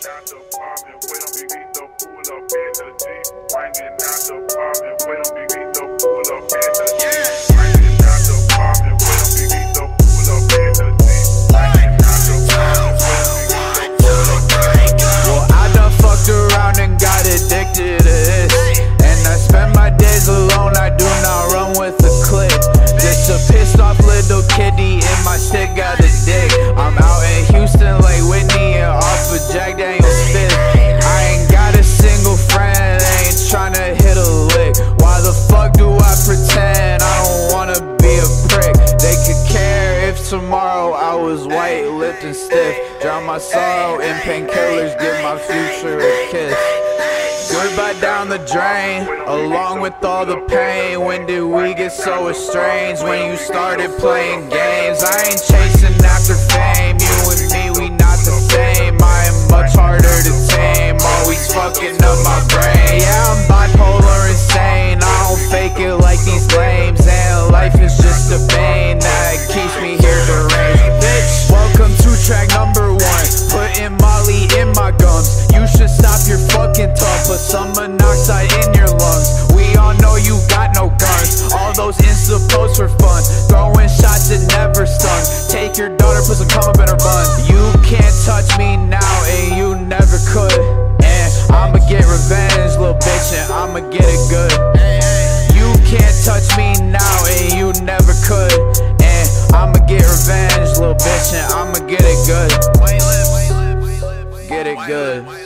out the apartment, wait on me, get the pool up in the Jeep. Swinging out the apartment, wait on me, get the pool up in the Jeep. Swinging out the apartment, wait on me, get the pool up in the Jeep. Swinging out the apartment, wait on me, get the pool up in the Jeep. Well, I done fucked around and got addicted to this, and I spend my days alone, I do not run with a click. Just a pissed off little kitty in my stick got a dick. I'm out in Houston like Whitney and off of Jack Daniels fifth. I ain't got a single friend, ain't tryna hit a lick. Why the fuck do I pretend I don't wanna be a prick? They could care if tomorrow I was white-lipped and stiff. Drown my sorrow in painkillers, give my future a kiss. Goodbye down the drain, along with all the pain. When did we get so estranged? When you started playing games. I ain't chasing after fame, you and me, we not the same. I am much harder to tame, always fucking up my brain. Yeah, I'm bipolar insane, I don't fake it like these lames. And life is just a bane that keeps me here deranged. Bitch, welcome to track number 1, putting Molly in my gums. You should stop your fucking talk, put some monoxide in your lungs. We all know you got no guns, all those Insta posts for fun. Throwing shots that never stung. Take your daughter, put some cum up in her bun. You can't touch me now and you never could. And I'ma get revenge, little bitch, and I'ma get it good. You can't touch me now and you never could. And I'ma get revenge, little bitch, and I'ma get it good. Get it good.